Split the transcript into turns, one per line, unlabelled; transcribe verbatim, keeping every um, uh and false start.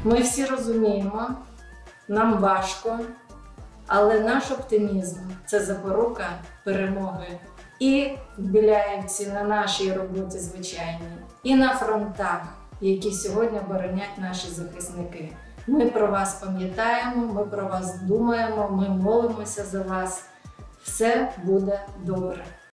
Ми всі розуміємо, нам важко, але наш оптимізм – це запорука перемоги. І в Біляївці, на нашій роботі звичайній, і на фронтах, які сьогодні оборонять наші захисники. Ми про вас пам'ятаємо, ми про вас думаємо, ми молимося за вас. Все буде добре.